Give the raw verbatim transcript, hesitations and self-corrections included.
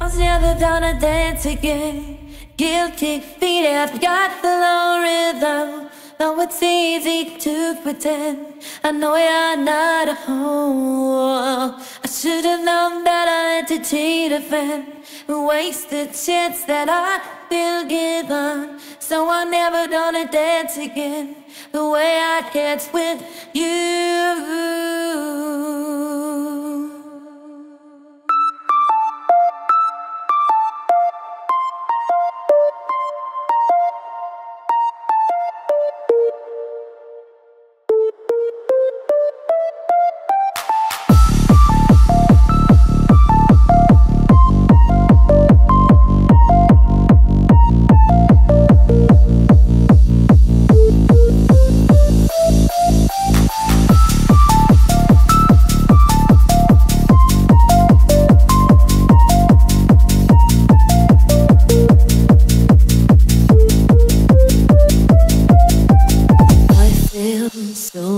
was never gonna dance again. Guilty feet have got the low rhythm. Though it's easy to pretend, I know you're not at home. I should have known better to cheat a friend, waste the chance that I've been given. So I'm never gonna dance again the way I danced with you. So